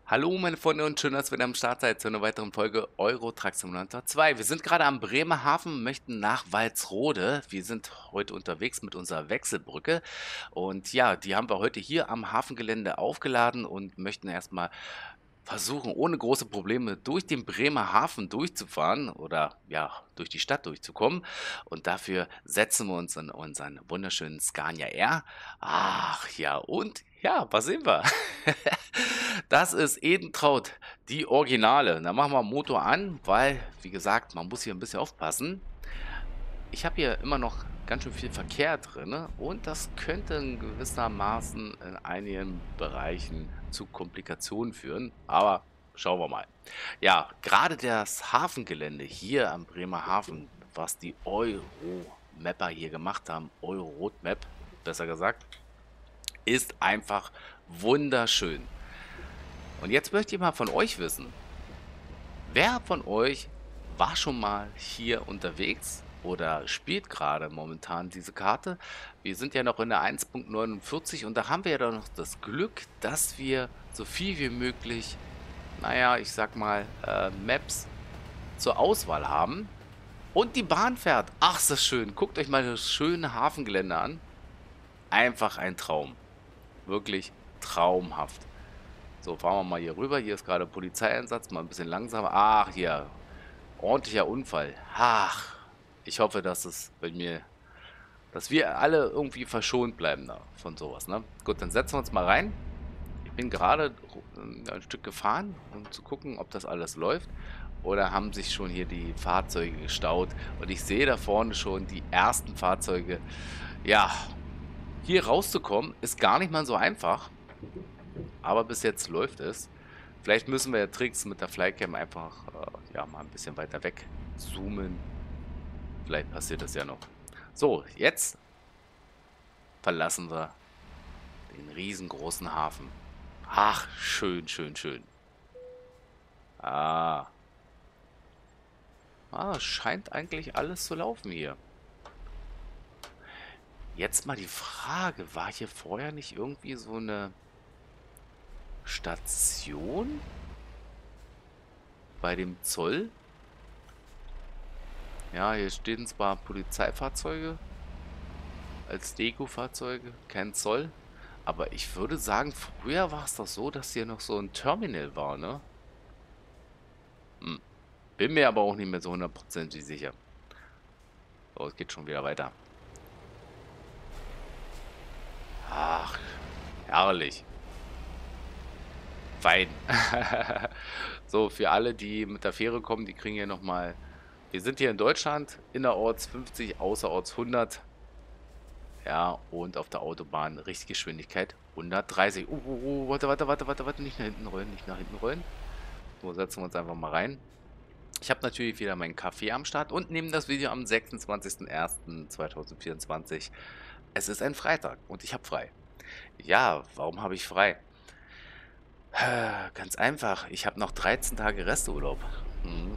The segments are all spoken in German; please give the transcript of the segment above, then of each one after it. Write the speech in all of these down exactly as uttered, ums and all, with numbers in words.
Hallo meine Freunde und schön, dass ihr wieder am Start seid zu einer weiteren Folge Euro Truck Simulator zwei. Wir sind gerade am Bremerhaven, möchten nach Walsrode. Wir sind heute unterwegs mit unserer Wechselbrücke und ja, die haben wir heute hier am Hafengelände aufgeladen und möchten erstmal versuchen, ohne große Probleme durch den Bremerhaven durchzufahren oder ja, durch die Stadt durchzukommen. Und dafür setzen wir uns in unseren wunderschönen Scania R. Ach ja, und ja, was sehen wir? Das ist Edentraut, die Originale. Da machen wir Motor an, weil, wie gesagt, man muss hier ein bisschen aufpassen. Ich habe hier immer noch ganz schön viel Verkehr drin und das könnte in gewissermaßen in einigen Bereichen zu Komplikationen führen, aber schauen wir mal. Ja, gerade das Hafengelände hier am Bremerhaven, was die Euro-Mapper hier gemacht haben, Euro-Roadmap, besser gesagt, ist einfach wunderschön. Und jetzt möchte ich mal von euch wissen, wer von euch war schon mal hier unterwegs oder spielt gerade momentan diese Karte? Wir sind ja noch in der eins Punkt neunundvierzig und da haben wir ja doch noch das Glück, dass wir so viel wie möglich, naja, ich sag mal, äh, Maps zur Auswahl haben. Und die Bahn fährt. Ach, ist das schön. Guckt euch mal das schöne Hafengelände an. Einfach ein Traum. Wirklich traumhaft. So, fahren wir mal hier rüber. Hier ist gerade Polizeieinsatz. Mal ein bisschen langsamer. Ach, hier. Ordentlicher Unfall. Ach, ich hoffe, dass es bei mir, dass wir alle irgendwie verschont bleiben da von sowas, ne? Gut, dann setzen wir uns mal rein. Ich bin gerade äh, ein Stück gefahren, um zu gucken, ob das alles läuft. Oder haben sich schon hier die Fahrzeuge gestaut. Und ich sehe da vorne schon die ersten Fahrzeuge. Ja, hier rauszukommen ist gar nicht mal so einfach. Aber bis jetzt läuft es. Vielleicht müssen wir ja Tricks mit der Flycam einfach äh, ja, mal ein bisschen weiter weg zoomen. Vielleicht passiert das ja noch. So, jetzt verlassen wir den riesengroßen Hafen. Ach, schön, schön, schön. Ah, ah, scheint eigentlich alles zu laufen hier. Jetzt mal die Frage, war hier vorher nicht irgendwie so eine Station bei dem Zoll? Ja, hier stehen zwar Polizeifahrzeuge als Deko-Fahrzeuge, kein Zoll. Aber ich würde sagen, früher war es doch so, dass hier noch so ein Terminal war, ne? Hm. Bin mir aber auch nicht mehr so hundertprozentig sicher. So, es geht schon wieder weiter. Ach, herrlich. Fein. So, für alle, die mit der Fähre kommen, die kriegen hier nochmal. Wir sind hier in Deutschland, innerorts fünfzig, außerorts hundert. Ja, und auf der Autobahn Richtgeschwindigkeit hundertdreißig. Uh, uh, uh, warte, warte, warte, warte, warte, nicht nach hinten rollen, nicht nach hinten rollen. So, setzen wir uns einfach mal rein. Ich habe natürlich wieder meinen Kaffee am Start und nehme das Video am sechsundzwanzigsten ersten zweitausendvierundzwanzig. Es ist ein Freitag und ich habe frei. Ja, warum habe ich frei? Äh, Ganz einfach, ich habe noch dreizehn Tage Resturlaub. Mhm.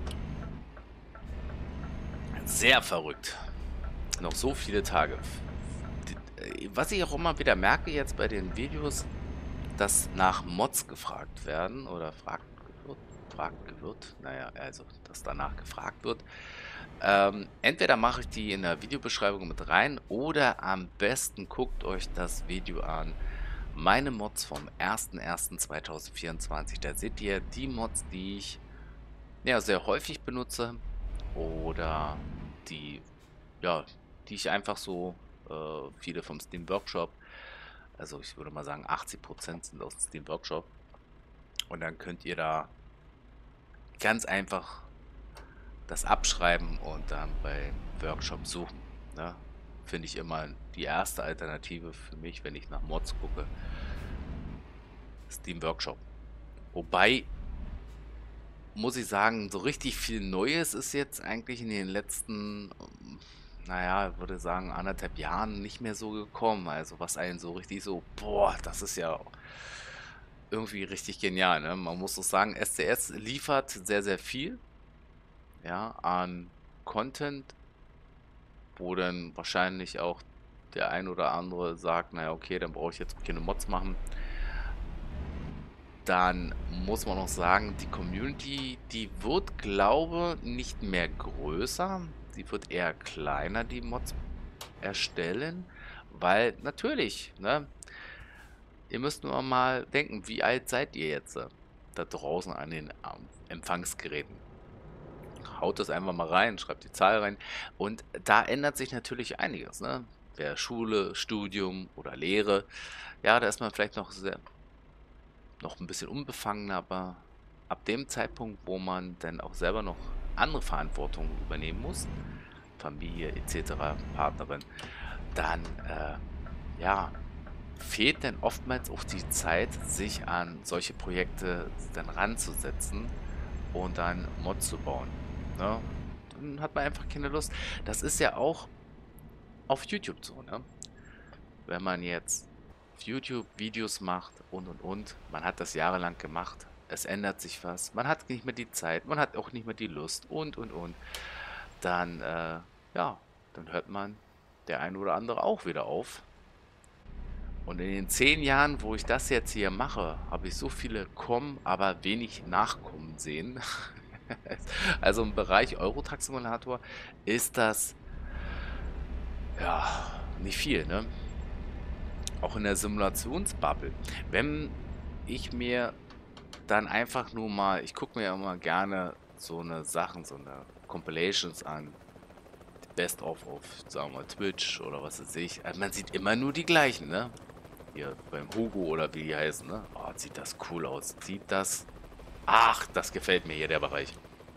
Sehr verrückt. Noch so viele Tage. D- äh, Was ich auch immer wieder merke jetzt bei den Videos, dass nach Mods gefragt werden oder fragt wird, fragt wird, naja, also, dass danach gefragt wird. Ähm, entweder mache ich die in der Videobeschreibung mit rein oder am besten guckt euch das Video an. Meine Mods vom ersten ersten zweitausendvierundzwanzig. Da seht ihr die Mods, die ich ja sehr häufig benutze oder die, ja, die ich einfach so, äh, viele vom Steam Workshop, also ich würde mal sagen achtzig Prozent sind aus dem Steam Workshop. Und dann könnt ihr da ganz einfach das abschreiben und dann beim Workshop suchen. Ne? Finde ich immer die erste Alternative für mich, wenn ich nach Mods gucke. Steam Workshop. Wobei, muss ich sagen, so richtig viel Neues ist jetzt eigentlich in den letzten, ähm, naja, würde sagen, anderthalb Jahren nicht mehr so gekommen. Also was einen so richtig so, boah, das ist ja irgendwie richtig genial. Ne? Man muss doch sagen, S C S liefert sehr, sehr viel, ja, an Content, wo dann wahrscheinlich auch der ein oder andere sagt, naja, okay, dann brauche ich jetzt keine Mods machen. Dann muss man auch sagen, die Community, die wird, glaube nicht mehr größer. Sie wird eher kleiner, die Mods erstellen, weil natürlich, ne, ihr müsst nur mal denken, wie alt seid ihr jetzt äh, da draußen an den ähm, Empfangsgeräten? Haut das einfach mal rein, schreibt die Zahl rein und da ändert sich natürlich einiges, ne? Wer Schule, Studium oder Lehre, ja, da ist man vielleicht noch sehr noch ein bisschen unbefangener, aber ab dem Zeitpunkt, wo man dann auch selber noch andere Verantwortung übernehmen muss, Familie et cetera, Partnerin, dann, äh, ja, fehlt dann oftmals auch die Zeit, sich an solche Projekte dann ranzusetzen und dann Mods zu bauen, ne? Dann hat man einfach keine Lust. Das ist ja auch auf YouTube so, ne? Wenn man jetzt auf YouTube Videos macht und und und, man hat das jahrelang gemacht, es ändert sich was, man hat nicht mehr die Zeit, man hat auch nicht mehr die Lust und und und, dann, äh, ja, dann hört man der ein oder andere auch wieder auf. Und in den zehn Jahren, wo ich das jetzt hier mache, habe ich so viele kommen, aber wenig nachkommen sehen. Also im Bereich Euro-Truck Simulator ist das, ja, nicht viel, ne? Auch in der Simulationsbubble. Wenn ich mir dann einfach nur mal, ich gucke mir ja immer gerne so eine Sachen, so eine Compilations an, Best of auf, sagen wir mal, Twitch oder was weiß ich. Also man sieht immer nur die gleichen, ne? Hier beim Hugo oder wie die heißen, ne? Oh, sieht das cool aus. Sieht das. Ach, das gefällt mir hier, der Bereich.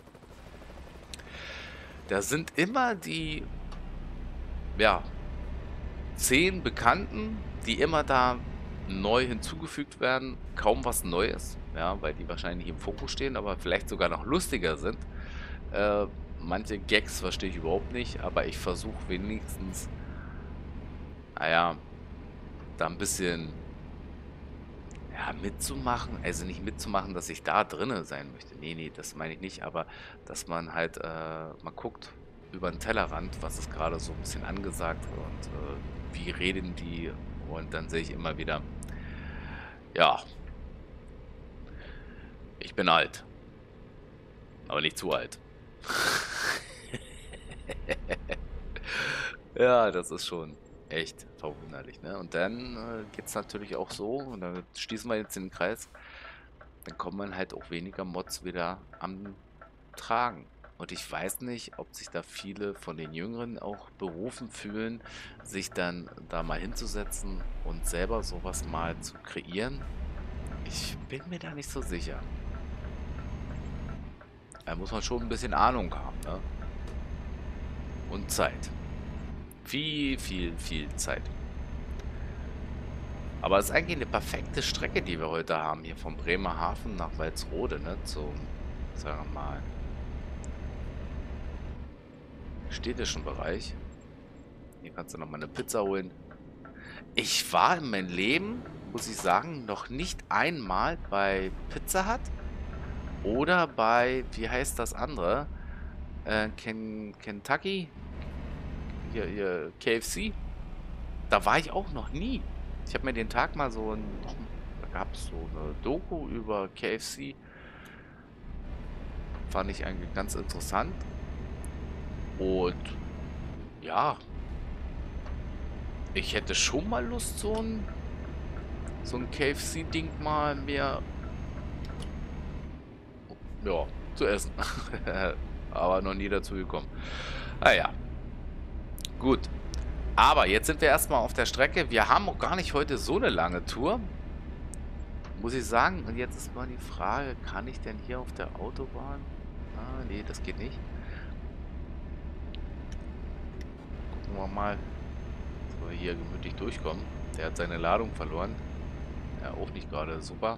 Da sind immer die, ja, zehn Bekannten, die immer da neu hinzugefügt werden. Kaum was Neues, ja, weil die wahrscheinlich im Fokus stehen, aber vielleicht sogar noch lustiger sind. Äh, manche Gags verstehe ich überhaupt nicht, aber ich versuche wenigstens, naja, da ein bisschen, ja, mitzumachen. Also nicht mitzumachen, dass ich da drinnen sein möchte. Nee, nee, das meine ich nicht, aber dass man halt äh, mal guckt über den Tellerrand, was ist gerade so ein bisschen angesagt und äh, wie reden die. Und dann sehe ich immer wieder, ja, ich bin alt, aber nicht zu alt. Ja, das ist schon echt verwunderlich, ne? Und dann äh, geht es natürlich auch so, und da schließen wir jetzt den Kreis, dann kommen man halt auch weniger Mods wieder am Tragen. Und ich weiß nicht, ob sich da viele von den Jüngeren auch berufen fühlen, sich dann da mal hinzusetzen und selber sowas mal zu kreieren. Ich bin mir da nicht so sicher. Da muss man schon ein bisschen Ahnung haben, ne? Und Zeit. Viel, viel, viel Zeit. Aber es ist eigentlich eine perfekte Strecke, die wir heute haben, hier von Bremerhaven nach Walsrode, ne? Zum, sagen wir mal, städtischen Bereich. Hier kannst du nochmal eine Pizza holen. Ich war in meinem Leben, muss ich sagen, noch nicht einmal bei Pizza Hut oder bei, wie heißt das andere? Äh, Ken Kentucky? Hier, hier, K F C? Da war ich auch noch nie. Ich habe mir den Tag mal so ein, da gab es so eine Doku über K F C. Fand ich eigentlich ganz interessant. Und ja, ich hätte schon mal Lust, so ein, so ein K F C-Ding mal mehr, ja, zu essen. Aber noch nie dazu gekommen. Naja, gut. Aber jetzt sind wir erstmal auf der Strecke. Wir haben auch gar nicht heute so eine lange Tour. Muss ich sagen. Und jetzt ist mal die Frage, kann ich denn hier auf der Autobahn? Ah, nee, das geht nicht. Gucken wir mal, dass wir hier gemütlich durchkommen. Der hat seine Ladung verloren. Ja, auch nicht gerade super.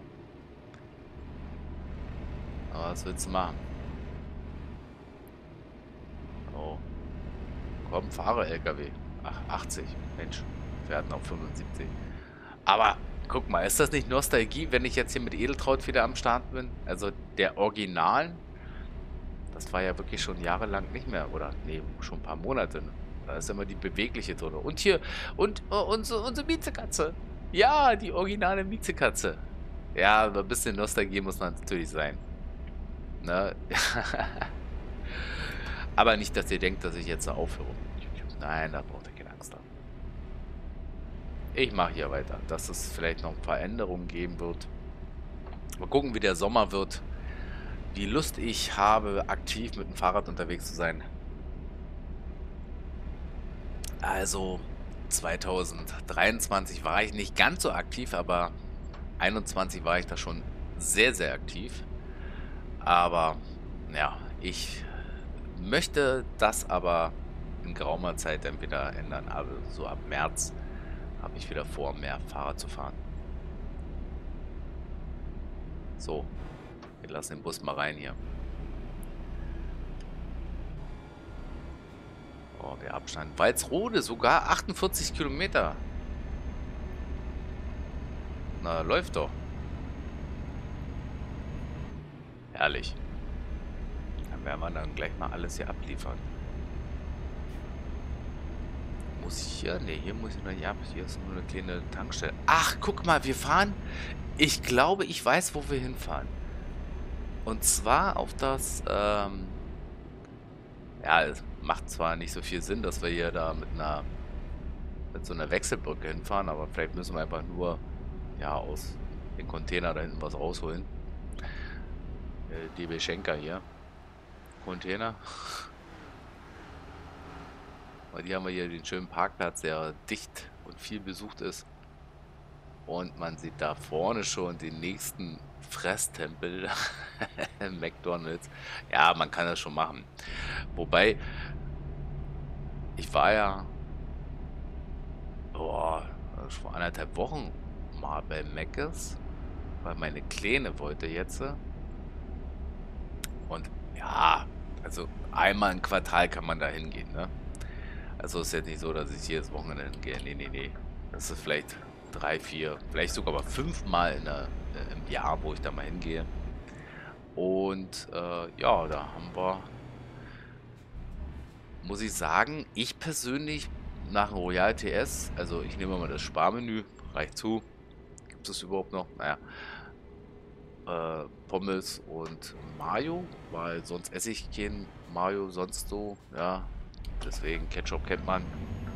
Aber was willst du machen? Oh. Komm, fahre L K W. Ach, achtzig. Mensch, wir hatten auch fünfundsiebzig. Aber guck mal, ist das nicht Nostalgie, wenn ich jetzt hier mit Edeltraud wieder am Start bin? Also der Original, das war ja wirklich schon jahrelang nicht mehr. Oder, nee, schon ein paar Monate. Ne? Da ist immer die bewegliche drin. Und hier, und oh, unsere, unsere Miezekatze. Ja, die originale Miezekatze. Ja, aber ein bisschen Nostalgie muss man natürlich sein. Ne? Aber nicht, dass ihr denkt, dass ich jetzt aufhöre mit YouTube. Nein, da braucht ihr keine Angst haben. Ich mache hier weiter, dass es vielleicht noch ein paar Änderungen geben wird. Mal gucken, wie der Sommer wird. Wie Lust ich habe, aktiv mit dem Fahrrad unterwegs zu sein. Also zweitausenddreiundzwanzig war ich nicht ganz so aktiv, aber einundzwanzig war ich da schon sehr, sehr aktiv. Aber ja, ich möchte das aber in geraumer Zeit dann wieder ändern. Also so ab März habe ich wieder vor, mehr Fahrrad zu fahren. So, wir lassen den Bus mal rein hier. Oh, der Abstand. Walsrode, sogar achtundvierzig Kilometer. Na, läuft doch. Herrlich. Dann werden wir dann gleich mal alles hier abliefern. Muss ich hier? Ne, hier muss ich noch nicht ab. Hier ist nur eine kleine Tankstelle. Ach, guck mal, wir fahren. Ich glaube, ich weiß, wo wir hinfahren. Und zwar auf das, ähm, ja, es macht zwar nicht so viel Sinn, dass wir hier da mit einer, mit so einer Wechselbrücke hinfahren, aber vielleicht müssen wir einfach nur, ja, aus den Container da hinten was rausholen. Äh, D B Schenker hier. Container. Und hier haben wir hier den schönen Parkplatz, der dicht und viel besucht ist. Und man sieht da vorne schon den nächsten Fresstempel. McDonald's. Ja, man kann das schon machen. Wobei, ich war ja oh, vor anderthalb Wochen mal bei Mc's, weil meine Kleine wollte jetzt. Und ja, also einmal im Quartal kann man da hingehen, ne? Also ist jetzt nicht so, dass ich jedes Wochenende hingehe. Nee, nee, nee. Das ist vielleicht drei, vier, vielleicht sogar mal fünfmal in der, äh, im Jahr, wo ich da mal hingehe. Und äh, ja, da haben wir, muss ich sagen, ich persönlich nach dem Royal T S, also ich nehme mal das Sparmenü, reicht zu. Gibt es das überhaupt noch? Naja. Äh, Pommes und Mayo, weil sonst esse ich kein Mayo sonst so, ja. Deswegen Ketchup kennt man.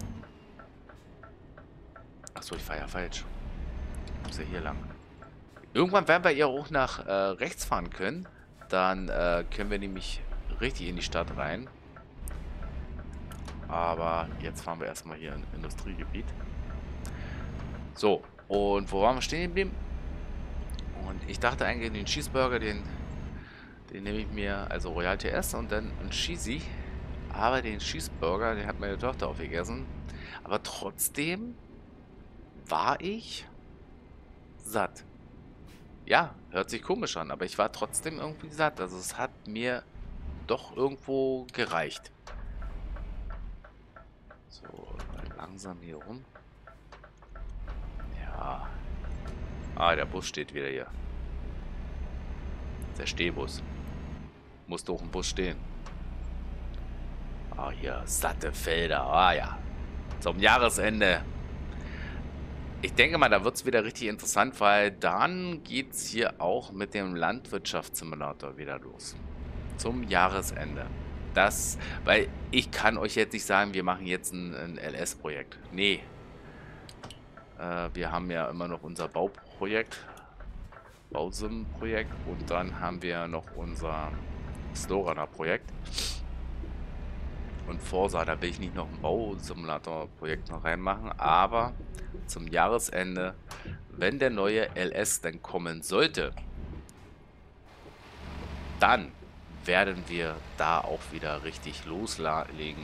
Achso, ich fahre ja falsch. Ich muss ja hier lang. Irgendwann werden wir ja auch nach äh, rechts fahren können. Dann äh, können wir nämlich richtig in die Stadt rein. Aber jetzt fahren wir erstmal hier in Industriegebiet. So, und wo waren wir stehen geblieben? Und ich dachte eigentlich, den Cheeseburger, den, den nehme ich mir, also Royal T S und dann ein Cheesy. Aber den Cheeseburger, den hat meine Tochter aufgegessen. Aber trotzdem war ich satt. Ja, hört sich komisch an, aber ich war trotzdem irgendwie satt. Also es hat mir doch irgendwo gereicht. So, langsam hier rum. Ja. Ah, der Bus steht wieder hier. Der Stehbus. Muss doch ein Bus stehen. Ah, hier, satte Felder. Ah ja. Zum Jahresende. Ich denke mal, da wird es wieder richtig interessant, weil dann geht es hier auch mit dem Landwirtschaftssimulator wieder los. Zum Jahresende. Das, weil ich kann euch jetzt nicht sagen, wir machen jetzt ein, ein L S-Projekt. Nee. Äh, wir haben ja immer noch unser Bauprojekt. Bausim-Projekt. Und dann haben wir noch unser Slowrunner-Projekt. Und Forsa, da will ich nicht noch ein Bausimulator-Projekt noch reinmachen, aber zum Jahresende, wenn der neue L S dann kommen sollte, dann werden wir da auch wieder richtig loslegen.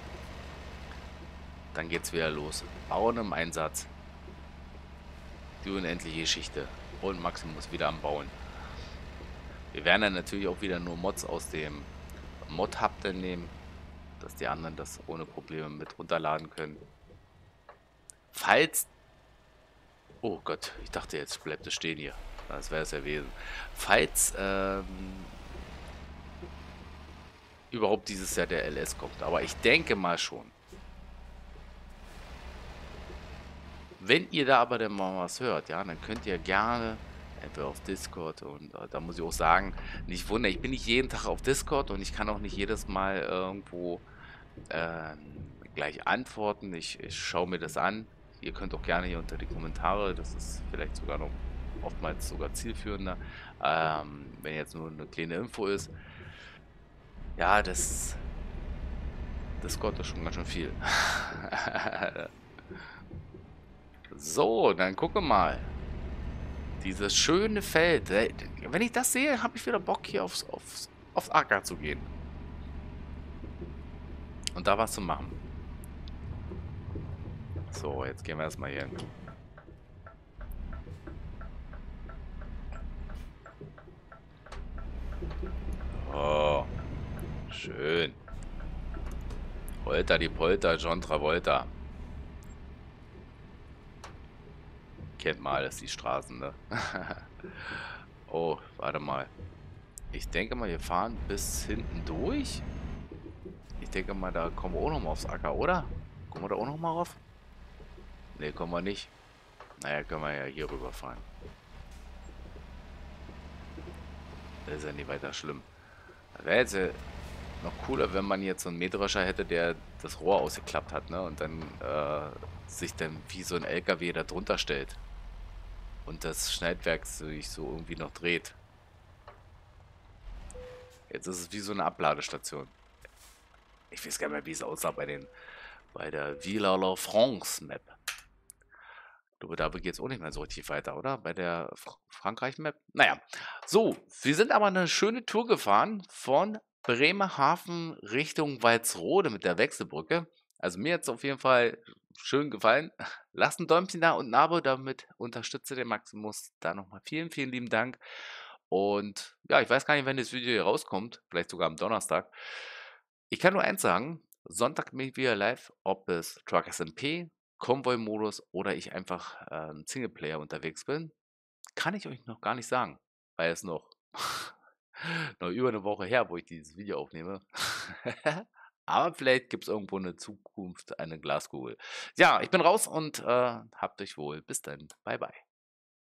Dann geht es wieder los. Bauen im Einsatz. Die unendliche Geschichte. Und Maximus wieder am Bauen. Wir werden dann natürlich auch wieder nur Mods aus dem Mod-Hub dann nehmen, dass die anderen das ohne Probleme mit runterladen können. Falls... Oh Gott, ich dachte, jetzt bleibt es stehen hier. Das wäre es ja gewesen. Falls ähm, überhaupt dieses Jahr der L S kommt. Aber ich denke mal schon. Wenn ihr da aber dann mal was hört, ja, dann könnt ihr gerne Entweder auf Discord und äh, da muss ich auch sagen, nicht wundern, ich bin nicht jeden Tag auf Discord und ich kann auch nicht jedes Mal irgendwo ähm, gleich antworten. Ich, ich schaue mir das an. Ihr könnt auch gerne hier unter die Kommentare, das ist vielleicht sogar noch oftmals sogar zielführender, ähm, wenn jetzt nur eine kleine Info ist. Ja, das Discord ist schon ganz schön viel. So, dann gucke mal. Dieses schöne Feld. Äh, Wenn ich das sehe, habe ich wieder Bock, hier aufs, aufs, aufs Acker zu gehen. Und da was zu machen. So, jetzt gehen wir erstmal hier hin. Oh, schön. Holter die Polter, John Travolta. Kennt mal alles die Straßen, ne? Oh, warte mal. Ich denke mal, wir fahren bis hinten durch. Ich denke mal, da kommen wir auch noch mal aufs Acker, oder? Kommen wir da auch noch mal rauf? Ne, kommen wir nicht. Naja, können wir ja hier rüberfahren. Das ist ja nicht weiter schlimm. Wäre jetzt äh, noch cooler, wenn man jetzt so einen Mähdrescher hätte, der das Rohr ausgeklappt hat, ne? Und dann äh, sich dann wie so ein L K W da drunter stellt. Und das Schneidwerk sich so irgendwie noch dreht. Jetzt ist es wie so eine Abladestation. Ich weiß gar nicht mehr, wie es aussah bei den bei der Villa La France Map. Du, da geht es auch nicht mehr so richtig weiter, oder? Bei der Fr Frankreich-Map? Naja. So, wir sind aber eine schöne Tour gefahren von Bremerhaven Richtung Walsrode mit der Wechselbrücke. Also mir hat es auf jeden Fall schön gefallen. Lasst ein Däumchen da und ein Abo, damit unterstütze den Maximus. Da nochmal vielen, vielen lieben Dank. Und ja, ich weiß gar nicht, wenn das Video hier rauskommt. Vielleicht sogar am Donnerstag. Ich kann nur eins sagen. Sonntag bin ich wieder live, ob es Truck S M P, Konvoi-Modus oder ich einfach ähm, Singleplayer unterwegs bin, kann ich euch noch gar nicht sagen, weil es noch, noch über eine Woche her, wo ich dieses Video aufnehme. Aber vielleicht gibt es irgendwo in der Zukunft eine Glaskugel. Ja, ich bin raus und äh, habt euch wohl. Bis dann. Bye, bye.